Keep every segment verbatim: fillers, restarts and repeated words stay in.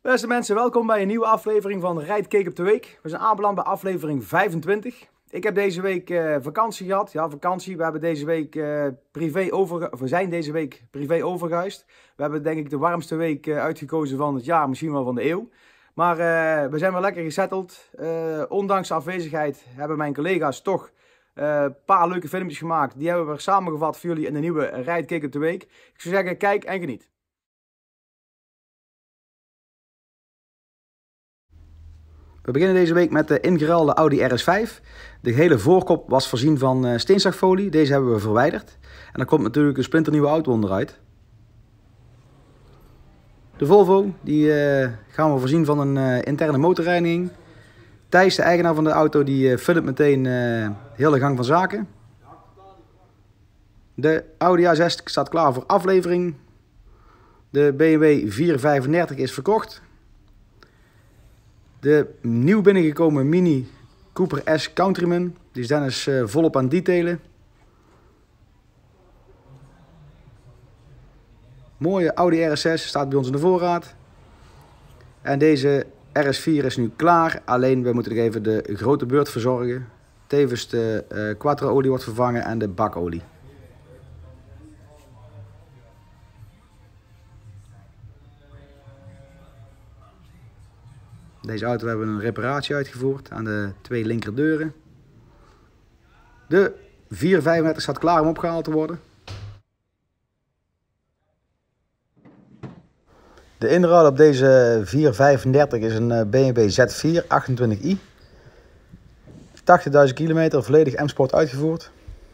Beste mensen, welkom bij een nieuwe aflevering van Rijd Keek op de Week. We zijn aanbeland bij aflevering vijfentwintig. Ik heb deze week uh, vakantie gehad. Ja, vakantie. We hebben deze week uh, privé over, we zijn deze week privé overgehuisd. We hebben denk ik de warmste week uh, uitgekozen van het jaar, misschien wel van de eeuw. Maar uh, we zijn wel lekker gesetteld. Uh, ondanks de afwezigheid hebben mijn collega's toch een uh, paar leuke filmpjes gemaakt. Die hebben we samengevat voor jullie in de nieuwe Rijd Keek op de Week. Ik zou zeggen, kijk en geniet. We beginnen deze week met de ingeruilde Audi R S vijf. De hele voorkop was voorzien van uh, steenslagfolie. Deze hebben we verwijderd. En dan komt natuurlijk een splinternieuwe auto onderuit. De Volvo die, uh, gaan we voorzien van een uh, interne motorreiniging. Thijs, de eigenaar van de auto, die uh, filmt meteen uh, de hele gang van zaken. De Audi A zes staat klaar voor aflevering. De B M W vier vijfendertig is verkocht. De nieuw binnengekomen Mini Cooper S Countryman, die is Dennis uh, volop aan het detailen. Mooie Audi R S zes staat bij ons in de voorraad. En deze R S vier is nu klaar, alleen we moeten nog even de grote beurt verzorgen. Tevens de uh, Quattro olie wordt vervangen en de bakolie. Deze auto hebben we een reparatie uitgevoerd aan de twee linkerdeuren. De vier vijfendertig staat klaar om opgehaald te worden. De inruil op deze vier vijfendertig is een B M W Z vier achtentwintig i. tachtigduizend kilometer, volledig M-Sport uitgevoerd.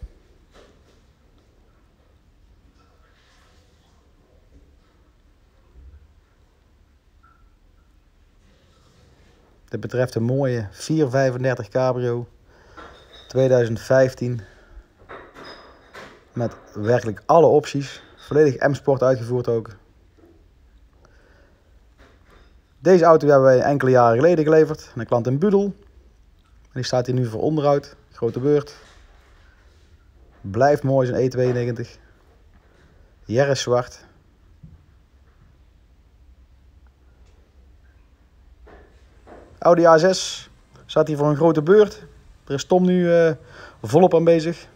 Dit betreft een mooie vier vijfendertig Cabrio tweeduizend vijftien met werkelijk alle opties, volledig M-Sport uitgevoerd ook. Deze auto hebben wij enkele jaren geleden geleverd aan een klant in Budel. En die staat hier nu voor onderhoud, grote beurt. Blijft mooi zijn E tweeënnegentig. Jerris zwart. Audi A zes staat hier voor een grote beurt. Er is Tom nu uh, volop aan bezig.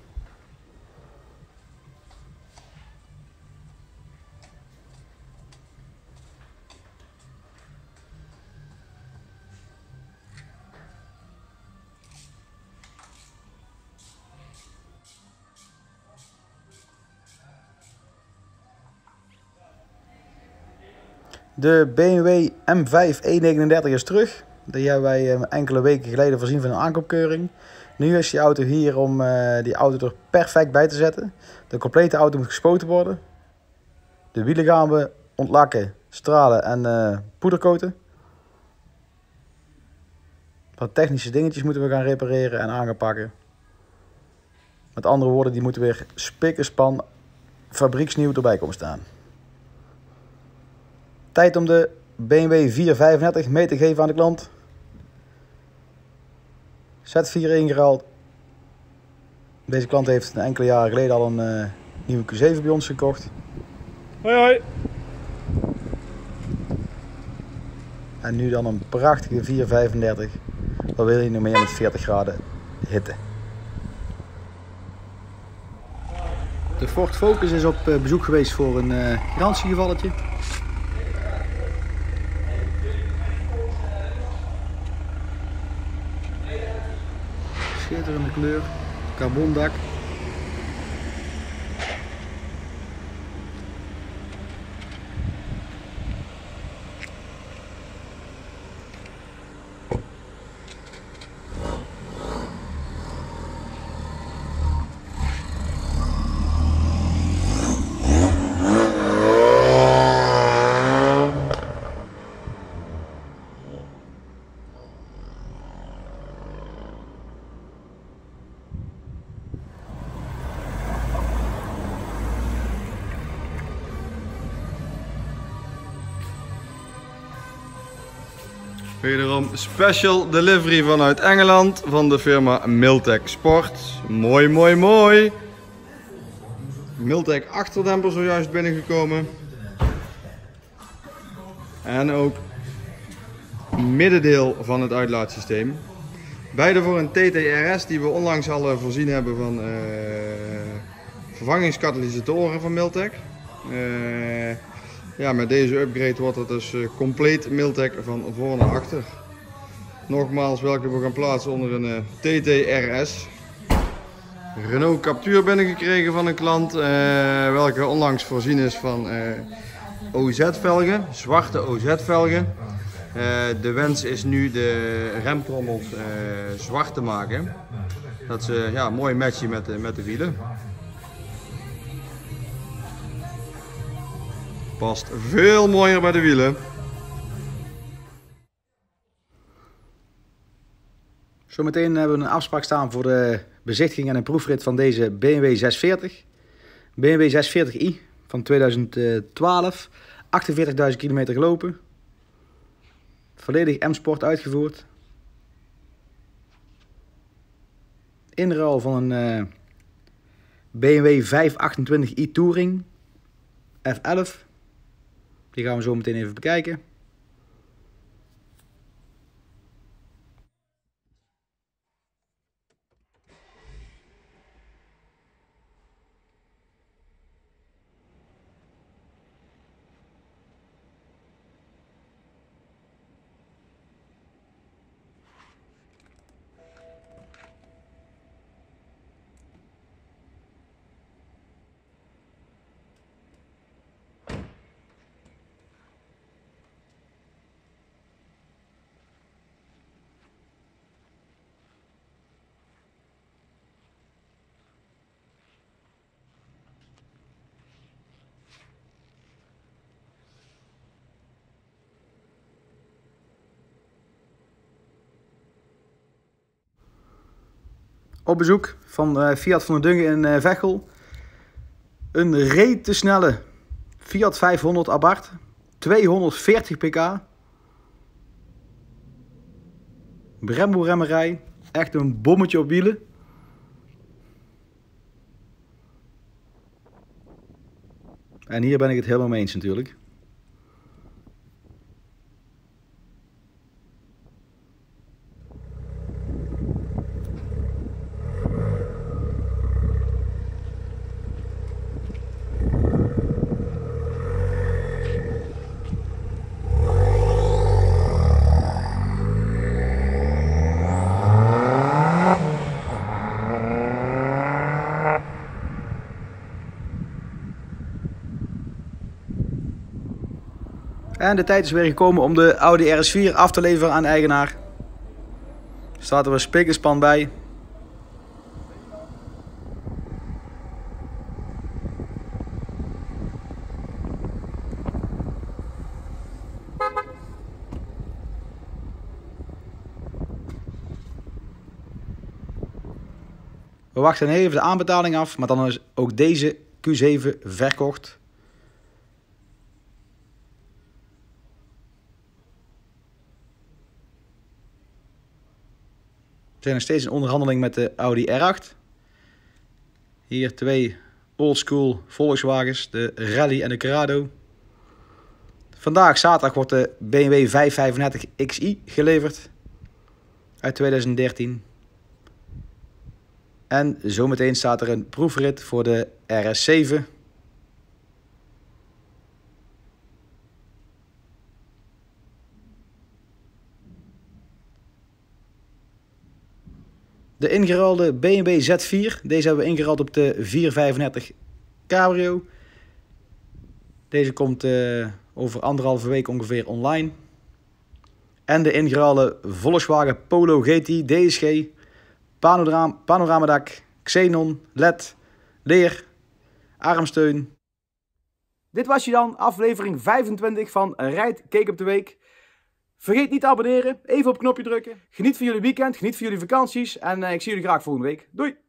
De B M W M vijf E negenendertig is terug. Die hebben wij enkele weken geleden voorzien van een aankoopkeuring. Nu is die auto hier om uh, die auto er perfect bij te zetten. De complete auto moet gespoten worden. De wielen gaan we ontlakken, stralen en uh, poedercoaten. Wat technische dingetjes moeten we gaan repareren en aan gaan pakken. Met andere woorden, die moeten weer spik en span fabrieksnieuw erbij komen staan. Tijd om de B M W vier vijfendertig mee te geven aan de klant. Z vier ingeruild. Deze klant heeft een enkele jaren geleden al een uh, nieuwe Q zeven bij ons gekocht. Hoi hoi! En nu dan een prachtige vier vijfendertig. Wat wil je nog meer met veertig graden hitte? De Ford Focus is op bezoek geweest voor een uh, garantiegevalletje. Schitterende kleur, carbondak. Wederom special delivery vanuit Engeland van de firma Miltec Sport. Mooi, mooi, mooi. Miltec achterdemper zojuist binnengekomen. En ook middendeel van het uitlaatsysteem. Beide voor een T T R S die we onlangs al voorzien hebben van uh, vervangingskatalysatoren van Milltec. Uh, ja, met deze upgrade wordt het dus uh, compleet Milltec van voor naar achter. Nogmaals, welke we gaan plaatsen onder een uh, T T R S. Renault Captur binnengekregen van een klant, uh, welke onlangs voorzien is van uh, O Z-velgen, zwarte O Z-velgen. Uh, de wens is nu de remtrommels uh, zwart te maken, dat ze ja, mooi matchen met de, met de wielen. Past veel mooier bij de wielen. Zometeen hebben we een afspraak staan voor de bezichtiging en een proefrit van deze B M W zesveertig. B M W zesveertig i van tweeduizend twaalf, achtenveertigduizend kilometer gelopen. Volledig M-Sport uitgevoerd. Inruil van een uh, B M W vijfhonderdachtentwintig i Touring F elf. Die gaan we zo meteen even bekijken. Op bezoek van uh, Fiat van der Dungen in uh, Veghel. Een rete snelle Fiat vijfhonderd Abarth. tweehonderdveertig pk. Brembo remmerij. Echt een bommetje op wielen. En hier ben ik het helemaal mee eens natuurlijk. En de tijd is weer gekomen om de Audi R S vier af te leveren aan de eigenaar. Er staat er een spikenspan bij. We wachten even de aanbetaling af, maar dan is ook deze Q zeven verkocht. We zijn nog steeds in onderhandeling met de Audi R acht. Hier twee oldschool Volkswagens, de Rally en de Corrado. Vandaag, zaterdag, wordt de B M W vijfhonderdvijfendertig X i geleverd. Uit tweeduizend dertien. En zometeen staat er een proefrit voor de R S zeven. De ingeruilde B M W Z vier. Deze hebben we ingeruild op de vierhonderdvijfendertig Cabrio. Deze komt uh, over anderhalve week ongeveer online. En de ingeruilde Volkswagen Polo G T D S G. Panorama, panoramadak, xenon, L E D, leer, armsteun. Dit was je dan, aflevering vijfentwintig van Rijd Keek op de Week. Vergeet niet te abonneren, even op het knopje drukken. Geniet van jullie weekend, geniet van jullie vakanties en uh, ik zie jullie graag volgende week. Doei!